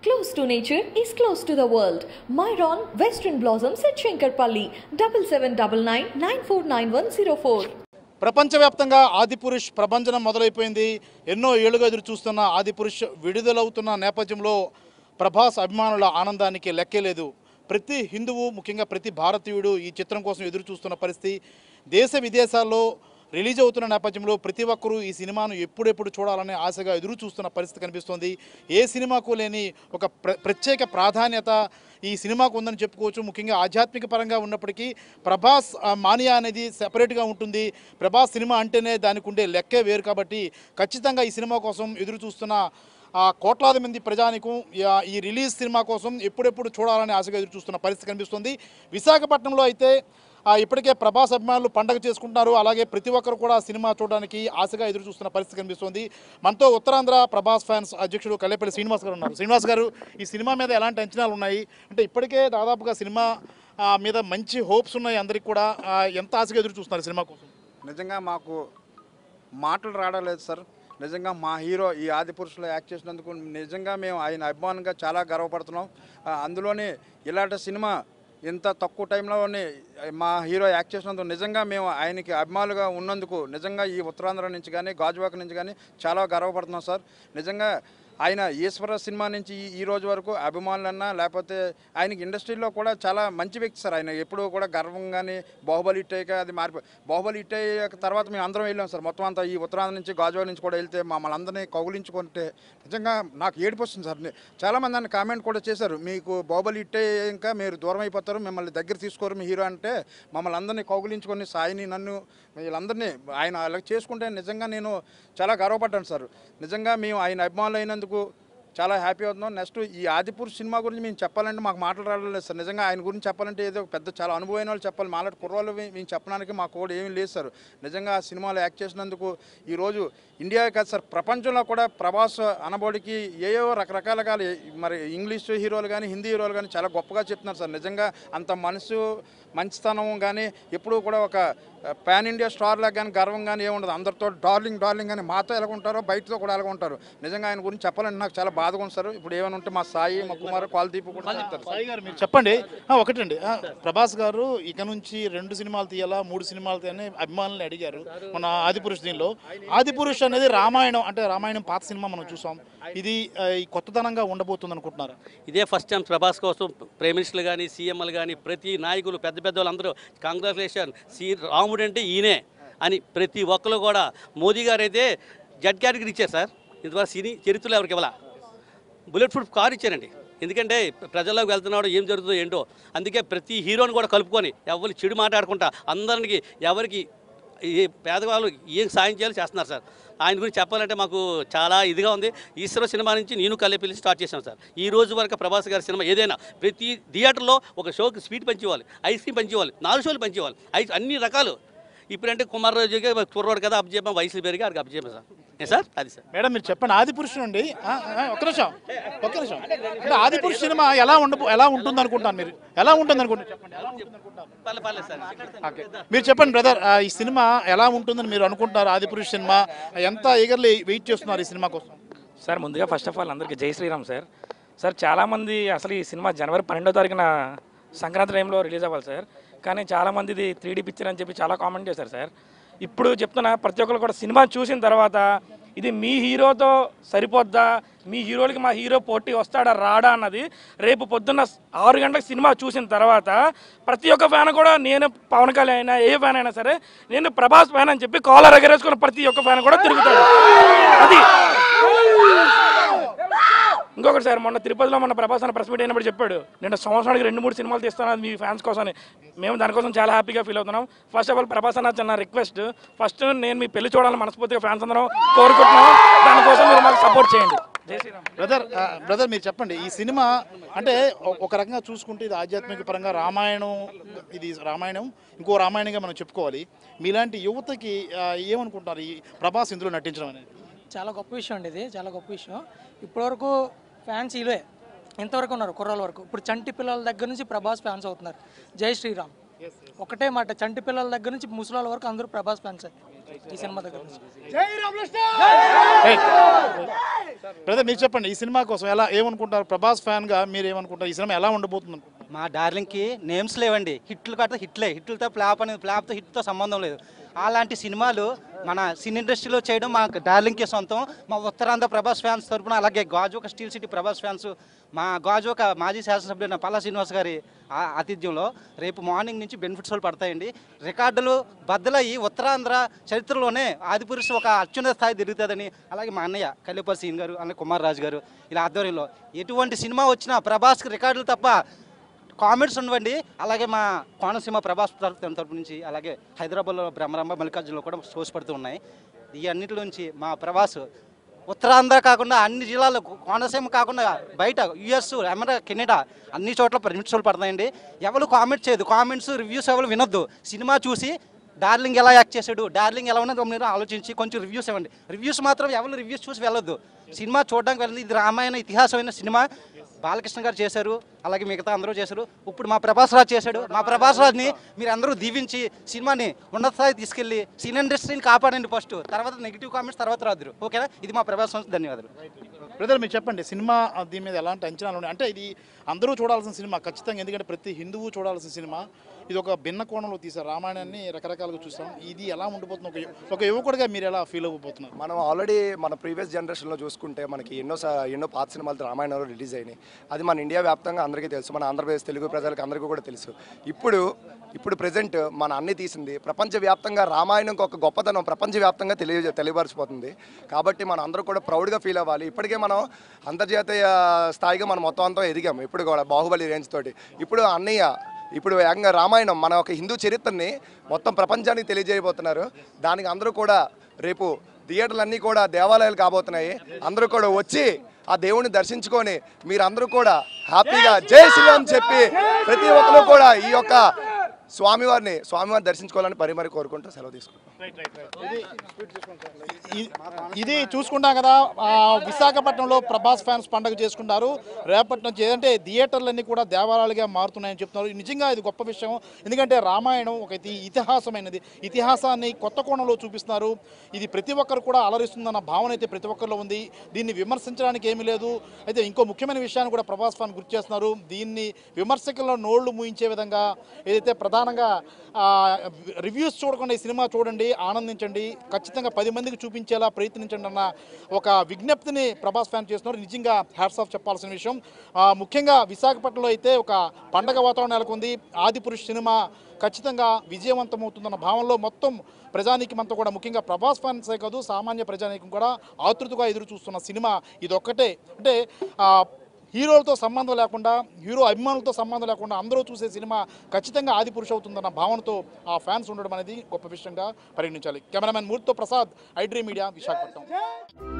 Close to nature is close to the world. Myron Western Blossoms at Shankarpalli 7799949104. ప్రపంచవ్యాప్తంగా ఆదిపురుష్ ప్రభంజనం మొదలైపోయింది. ఎన్నో ఏళ్లుగా ఎదురు చూస్తున్న ఆదిపురుష్ విడుదలవుతున్న నేపథ్యంలో ప్రభాస్ అభిమానుల ఆనందానికి లెక్కే లేదు. ప్రతి హిందువు ముఖ్యంగా ప్రతి భారతీయుడు ఈ చిత్రం కోసం ఎదురు చూస్తున్న పరిస్థితి. దేశ విదేశాల్లో రిలీజ్ అవుతున్న నేపథ్యంలో ప్రతి ఒక్కరూ ఈ సినిమాను ఎప్పుడెప్పుడు చూడాలనే ఆశగా ఎదురు చూస్తున్న పరిస్థితి కనిపిస్తోంది. ఏ సినిమాకు లేని ఒక ప్రత్యేక ప్రాధాన్యత ఈ సినిమాకు ఉందని చెప్పుకోవచ్చు. ముఖ్యంగా ఆధ్యాత్మిక పరంగా ఉన్నప్పటికీ ప్రభాస్ మానియా అనేది సెపరేట్గా ఉంటుంది. ప్రభాస్ సినిమా అంటేనే దానికి ఉండే లెక్కే వేరు. కాబట్టి ఖచ్చితంగా ఈ సినిమా కోసం ఎదురు చూస్తున్న కోట్లాది మంది ప్రజానికం ఈ రిలీజ్ సినిమా కోసం ఎప్పుడెప్పుడు చూడాలని ఆశగా ఎదురు చూస్తున్న పరిస్థితి కనిపిస్తుంది. విశాఖపట్నంలో అయితే ఇప్పటికే ప్రభాస్ అభిమానులు పండగ చేసుకుంటున్నారు. అలాగే ప్రతి ఒక్కరు కూడా సినిమా చూడడానికి ఆశగా ఎదురు చూస్తున్న పరిస్థితి కనిపిస్తుంది. మనతో ఉత్తరాంధ్ర ప్రభాస్ ఫ్యాన్స్ అధ్యక్షుడు కల్లేపల్లి శ్రీనివాస్ గారు ఉన్నారు. శ్రీనివాస్ గారు, ఈ సినిమా మీద ఎలాంటి అంచనాలు ఉన్నాయి? అంటే ఇప్పటికే దాదాపుగా సినిమా మీద మంచి హోప్స్ ఉన్నాయి అందరికి కూడా. ఎంత ఆశగా ఎదురు చూస్తున్నారు సినిమా కోసం? నిజంగా మాకు మాటలు రావలేదు సార్. నిజంగా మా హీరో ఈ ఆదిపురుషులో యాక్ట్ చేసినందుకు నిజంగా మేము ఆయన అభిమానంగా చాలా గర్వపడుతున్నాం. అందులోని ఇలాంటి సినిమా ఇంత తక్కువ టైంలోనే మా హీరో యాక్ట్ చేసినందుకు నిజంగా మేము ఆయనకి అభిమానులుగా ఉన్నందుకు నిజంగా ఈ ఉత్తరాంధ్ర నుంచి కానీ గాజువాక నుంచి కానీ చాలా గర్వపడుతున్నాం సార్. నిజంగా ఆయన ఈశ్వర సినిమా నుంచి ఈ రోజు వరకు అభిమానులన్నా లేకపోతే ఆయనకి ఇండస్ట్రీలో కూడా చాలా మంచి వ్యక్తి సార్. ఆయన ఎప్పుడూ కూడా గర్వంగానే బాహుబలి హిట్ అయ్యాక అది మారిపోయి బాహుబలి హిట్ అయ్యాక తర్వాత మేము అందరం వెళ్ళాం సార్. మొత్తం అంతా ఈ ఉత్తరాంధ్ర నుంచి గాజువాక నుంచి కూడా వెళ్తే మమ్మల్ని అందరినీ కౌగులించుకుంటే నిజంగా నాకు ఏడుపు వస్తుంది సార్. చాలామంది అన్న కామెంట్ కూడా చేశారు, మీకు బాహుబలి హిట్ అయ్యాక మీరు దూరం అయిపోతారు, మిమ్మల్ని దగ్గర తీసుకోరు మీ హీరో అంటే. మమ్మల్ని అందరినీ కౌగులించుకొని సాయిని నన్ను వీళ్ళందరినీ ఆయన అలా చేసుకుంటే నిజంగా నేను చాలా గర్వపడ్డాను సార్. నిజంగా మేము ఆయన అభిమానులు అయినందుకు చాలా హ్యాపీ అవుతున్నాం. నెక్స్ట్ ఈ ఆదిపురుష్ సినిమా గురించి మేము చెప్పాలంటే మాకు మాటలు రావట్లేదు సార్. నిజంగా ఆయన గురించి చెప్పాలంటే ఏదో పెద్ద చాలా అనుభవమైన వాళ్ళు చెప్పాలి. మాలాంటి కుర్రోళ్ళు మేము చెప్పడానికి మాకు కూడా ఏమీ లేదు సార్. నిజంగా ఆ సినిమాలో యాక్ట్ చేసినందుకు ఈరోజు ఇండియా కాదు సార్, ప్రపంచంలో కూడా ప్రభాస్ అనబోడికి ఏవో రకరకాలుగా మరి ఇంగ్లీష్ హీరోలు కానీ హిందీ హీరోలు కానీ చాలా గొప్పగా చెప్తున్నారు సార్. నిజంగా అంత మనసు మంచితనం కానీ ఎప్పుడూ కూడా ఒక పాన్ ఇండియా స్టార్ లాగా కానీ గర్వం కానీ ఏముండదు. అందరితో డార్లింగ్ డార్లింగ్ అని మాతో ఎలా ఉంటారో బయటతో కూడా ఎలా ఉంటారు. నిజంగా ఆయన గురించి చెప్పాలంటే నాకు చాలా బాధగా ఉంది సార్. ఇప్పుడు ఏమైనా ఉంటే మా సాయి మా కుమార్ క్వాలిటీపు కూడా చెప్తారు. సాయి గారు మీరు చెప్పండి. ఒకటండి, ప్రభాస్ గారు ఇక నుంచి 2 సినిమాలు తీయాలా 3 సినిమాలు తీయాలని అభిమానులను అడిగారు మన ఆదిపురుష్. దీనిలో ఆదిపురుష్ అనేది రామాయణం, అంటే రామాయణం పాత సినిమా మనం చూసాం. ఇది కొత్తదనంగా ఉండబోతుంది అనుకుంటున్నారు? ఇదే ఫస్ట్ టైం ప్రభాస్ కోసం ప్రైమ్ మినిస్టర్లు కానీ సీఎంలు కానీ ప్రతి నాయకులు పెద్ద పెద్ద వాళ్ళందరూ కంగ్రాచులేషన్ రాముడు అంటే ఈయనే అని ప్రతి ఒక్కరు కూడా. మోదీ గారు అయితే జెడ్ కేటగిరీ ఇచ్చారు సార్. ఇంతవరకు సినీ చరిత్రలో ఎవరికి ఇవ్వాల బుల్లెట్ ప్రూఫ్ కారు ఇచ్చారండి. ఎందుకంటే ప్రజల్లోకి వెళ్తున్నాడు ఏం జరుగుతుందో ఏంటో. అందుకే ప్రతి హీరోని కూడా కలుపుకొని ఎవరు చెడు మాట్లాడుకుంటా అందరికి ఎవరికి ఏ పేదవాళ్ళు ఏం సాయం చేయాలో చేస్తున్నారు సార్. ఆయన గురించి చెప్పాలంటే మాకు చాలా ఇదిగా ఉంది. ఈశ్వర సినిమా నుంచి నేను కల్లేపల్లి స్టార్ట్ చేశాను సార్. ఈ రోజు వరకు ప్రభాస్ గారి సినిమా ఏదైనా ప్రతి థియేటర్లో ఒక షోకి స్వీట్ పంచేవాళ్ళు, ఐస్ క్రీమ్ పంచేవాళ్ళు, 4 షోలు పంచేవాళ్ళు, అన్ని రకాలు. ఇప్పుడంటే కుమార్ రోజుగా కుర్రోడు కదా అబ్జేపం వయసులు పెరిగి అక్కడికి అబ్జేపం సార్. సార్ అది సార్. మేడం మీరు చెప్పండి, ఆదిపురుషుడు అండి. ఒక్క నిమిషం. అంటే ఆదిపురుష్ సినిమా ఎలా ఉంటుంది అనుకుంటాను? మీరు ఎలా ఉంటుంది అనుకుంటారు చెప్పండి. మీరు చెప్పండి బ్రదర్, ఈ సినిమా ఎలా ఉంటుందని మీరు అనుకుంటున్నారు? ఆదిపురుష్ సినిమా ఎంత ఈగర్లీ వెయిట్ చేస్తున్నారు ఈ సినిమా కోసం? సార్ ముందుగా ఫస్ట్ ఆఫ్ ఆల్ అందరికీ జై శ్రీరామ్ సార్. సార్ చాలామంది అసలు ఈ సినిమా జనవరి 12వ తారీఖున సంక్రాంతి టైంలో రిలీజ్ అవ్వాలి సార్. కానీ చాలామంది ఇది 3D పిక్చర్ అని చెప్పి చాలా కామెంట్ చేశారు సార్. ఇప్పుడు చెప్తున్నా ప్రతి ఒక్కరు కూడా సినిమా చూసిన తర్వాత ఇది మీ హీరోతో సరిపోద్దా, మీ హీరోలకి మా హీరో పోటీ వస్తాడా రాడా అన్నది రేపు పొద్దున్న 6 గంటలకు సినిమా చూసిన తర్వాత ప్రతి ఒక్క ఫ్యాన్ కూడా, నేను పవన్ కళ్యాణ్ అయినా ఏ ఫ్యాన్ అయినా సరే నేను ప్రభాస్ ఫ్యాన్ అని చెప్పి కాలర్ ఎగరేసుకున్న ప్రతి ఒక్క ఫ్యాన్ కూడా తిరుగుతాడు. అది ఇంకొకటి సార్, మొన్న తిరుపతిలో మన ప్రభాస్ అన్న ప్రెస్ మీట్ అయినప్పుడు చెప్పాడు, నేను సంవత్సరానికి 2-3 సినిమాలు తీస్తాను అది మీ ఫ్యాన్స్ కోసం అని. మేము దానికోసం చాలా హ్యాపీగా ఫీల్ అవుతున్నాం. ఫస్ట్ ఆఫ్ ఆల్ ప్రభాస్ అన్న చిన్న రిక్వెస్ట్, ఫస్ట్ నేను మీ పెళ్లి చూడాలని మనస్ఫూర్తిగా ఫ్యాన్స్ అందరం కోరుకుంటున్నాం. దానికోసం మీరు మాకు సపోర్ట్ చేయండి. జై శ్రీరామ్. బ్రదర్ మీరు చెప్పండి, ఈ సినిమా అంటే ఒక రకంగా చూసుకుంటే ఇది ఆధ్యాత్మిక పరంగా రామాయణం, ఇది రామాయణం ఇంకో రామాయణంగా మనం చెప్పుకోవాలి. మీలాంటి యువతకి ఏమనుకుంటున్నారు ఈ ప్రభాస్ ఇందులో నటించడం అనేది? చాలా గొప్ప విషయం అండి, ఇది చాలా గొప్ప విషయం. ఇప్పటివరకు ఫ్యాన్స్ ఇవే ఎంతవరకు ఉన్నారు కుర్రాల వరకు. ఇప్పుడు చంటి పిల్లల దగ్గర నుంచి ప్రభాస్ ఫ్యాన్స్ అవుతున్నారు. జై శ్రీరామ్. ఒకటే మాట, చంటి పిల్లల దగ్గర నుంచి ముసలాల వరకు అందరూ ప్రభాస్ ఫ్యాన్స్. ఈ సినిమా దగ్గర నుంచి. బ్రదర్ మీరు చెప్పండి, ఈ సినిమా కోసం ఎలా ఏమనుకుంటారు? ప్రభాస్ ఫ్యాన్గా మీరు ఏమనుకుంటారు? ఈ సినిమా ఎలా ఉండబోతుంది అనుకుంటున్నారు? మా డార్లింగ్కి నేమ్స్ లేవండి. హిట్లు కట్ట హిట్లతో ఫ్లాప్ అనేది ఫ్లాప్తో హిట్తో సంబంధం లేదు. అలాంటి సినిమాలు మన సినీ ఇండస్ట్రీలో చేయడం మా డార్లింగ్కి సొంతం. మా ఉత్తరాంధ్ర ప్రభాస్ ఫ్యాన్స్ తరపున, అలాగే Gajuwaka steel city Prabhas fans, మా గాజువాక మాజీ శాసనసభ్యుడు పల్లా శ్రీనివాస్ గారి ఆతిథ్యంలో రేపు మార్నింగ్ నుంచి బెనిఫిట్స్ పడతాయండి. రికార్డులు బద్దలయ్యి ఉత్తరాంధ్ర చరిత్రలోనే ఆదిపురుషు ఒక అత్యున్నత స్థాయి తిరుగుతుందని, అలాగే మా అన్నయ్య కళ్యాపల్లి గారు, అలాగే కుమార్ రాజు గారు ఇలా ఆధ్వర్యంలో ఎటువంటి సినిమా వచ్చినా ప్రభాస్కి రికార్డులు తప్ప కామెంట్స్ ఉండవండి. అలాగే మా కోనసీమ ప్రభాస్ తరపు నుంచి, అలాగే హైదరాబాద్లో బ్రహ్మరంభ మల్లికార్జునలో కూడా షోస్ పడుతూ ఉన్నాయి. ఈ అన్నిటి నుంచి మా ప్రభాస్ ఉత్తరాంధ్ర కాకుండా అన్ని జిల్లాల్లో, కోనసీమ కాకుండా బయట యుఎస్, అమెరికా, కెనడా అన్ని చోట్ల పర్మిషన్లు పడతాయండి. ఎవరు కామెంట్ చేయదు, కామెంట్స్ రివ్యూస్ ఎవరు వినొద్దు. సినిమా చూసి డార్లింగ్ ఎలా యాక్ట్ చేశాడు, డార్లింగ్ ఎలా ఉన్నది మీరు ఆలోచించి కొంచెం రివ్యూస్ ఇవ్వండి. రివ్యూస్ మాత్రం ఎవరు రివ్యూస్ చూసి వెళ్ళొద్దు. సినిమా చూడడానికి వెళ్ళింది. ఇది రామాయణ ఇతిహాసమైన సినిమా. బాలకృష్ణ గారు చేశారు, అలాగే మిగతా అందరూ చేశారు. ఇప్పుడు మా ప్రభాస్ రాజ్ చేశాడు. మా ప్రభాస్ రాజ్ని మీరు అందరూ దీవించి సినిమాని ఉన్నత స్థాయి తీసుకెళ్ళి సినీ ఇండస్ట్రీని కాపాడండి. ఫస్ట్ తర్వాత నెగిటివ్ కామెంట్స్ తర్వాత రాదురు. ఓకేనా? ఇది మా ప్రభాస్ సంస్థ. ధన్యవాదాలు. బ్రదర్ మీరు చెప్పండి, సినిమా దీని మీద ఎలాంటి అంచనాలు ఉన్నాయి? అంటే ఇది అందరూ చూడాల్సిన సినిమా ఖచ్చితంగా, ఎందుకంటే ప్రతి హిందువు చూడాల్సిన సినిమా. ఇది ఒక భిన్న కోణంలో తీశారు. రామాయణాన్ని రకరకాలుగా చూసాం. ఇది ఎలా ఉండిపోతుంది? ఒక యువకుడిగా మీరు ఎలా ఫీల్ అవ్వబోతున్నారు? మనం ఆల్రెడీ మన ప్రీవియస్ జనరేషన్లో చూసుకుంటే మనకి ఎన్నో పాత సినిమాలు రామాయణంలో రిలీజ్ అయినాయి. అది మన ఇండియా వ్యాప్తంగా అందరికీ తెలుసు, మన ఆంధ్రప్రదేశ్ తెలుగు ప్రజలకు అందరికీ కూడా తెలుసు. ఇప్పుడు ప్రజెంట్ మన అన్ని తీసింది ప్రపంచవ్యాప్తంగా రామాయణంకి ఒక గొప్పతనం ప్రపంచవ్యాప్తంగా తెలియపరిచిపోతుంది. కాబట్టి మనం అందరూ కూడా ప్రౌడ్గా ఫీల్ అవ్వాలి. ఇప్పటికే మనం అంతర్జాతీయ స్థాయిగా మనం మొత్తం అంతా ఎదిగాము. ఇప్పుడు కూడా బాహుబలి రేంజ్ తోటి ఇప్పుడు ఏకంగా రామాయణం మన ఒక హిందూ చరిత్రని మొత్తం ప్రపంచానికి తెలియజేయబోతున్నారు. దానికి అందరూ కూడా రేపు థియేటర్లన్నీ కూడా దేవాలయాలు కాబోతున్నాయి. అందరూ కూడా వచ్చి ఆ దేవుడిని దర్శించుకొని మీరందరూ కూడా హ్యాపీగా జై శ్రీరామ్ చెప్పి ప్రతి ఒక్కరు కూడా ఈ యొక్క స్వామివారిని దర్శించుకోవాలని మరి కోరుకుంటూ సెలవు తీసుకుంటాం. ఇది చూసుకుంటాం కదా, విశాఖపట్నంలో ప్రభాస్ ఫ్యాన్స్ పండుగ చేసుకుంటారు. రేపటి నుంచి ఏదంటే థియేటర్లన్నీ కూడా దేవాలయాలుగా మారుతున్నాయని చెప్తున్నారు. నిజంగా ఇది గొప్ప విషయం. ఎందుకంటే రామాయణం ఒక ఇతిహాసమైనది. ఇతిహాసాన్ని కొత్త కోణంలో చూపిస్తున్నారు. ఇది ప్రతి ఒక్కరు కూడా అలరిస్తుందన్న భావన అయితే ప్రతి ఒక్కరిలో ఉంది. దీన్ని విమర్శించడానికి ఏమీ లేదు. అయితే ఇంకో ముఖ్యమైన విషయాన్ని కూడా ప్రభాస్ ఫ్యాన్ గుర్తు చేస్తున్నారు. దీన్ని విమర్శకుల్లో నోళ్లు మూయించే విధంగా ఏదైతే ప్రధానంగా రివ్యూస్ చూడకుండా ఈ సినిమా చూడండి, ఆనందించండి, ఖచ్చితంగా 10 మందికి చూపించేలా ప్రయత్నించండి అన్న ఒక విజ్ఞప్తిని ప్రభాస్ ఫ్యాన్ చేస్తున్నారు. నిజంగా హ్యాట్స్ ఆఫ్ చెప్పాల్సిన విషయం. ముఖ్యంగా విశాఖపట్నంలో అయితే ఒక పండగ వాతావరణం నెలకొంది. ఆదిపురుష్ సినిమా ఖచ్చితంగా విజయవంతమవుతుందన్న భావనలో మొత్తం ప్రజానీకమంతా కూడా, ముఖ్యంగా ప్రభాస్ ఫ్యాన్సే కాదు సామాన్య ప్రజానీకం కూడా ఆతృతగా ఎదురు చూస్తున్న సినిమా ఇదొక్కటే. అంటే హీరోలతో సంబంధం లేకుండా, హీరో అభిమానులతో సంబంధం లేకుండా అందరూ చూసే సినిమా ఖచ్చితంగా ఆదిపురుష్ అవుతుందన్న భావనతో ఆ ఫ్యాన్స్ ఉండడం అనేది గొప్ప విషయంగా పరిగణించాలి. కెమెరామెన్ మూర్తితో ప్రసాద్, iDream మీడియా, విశాఖపట్నం.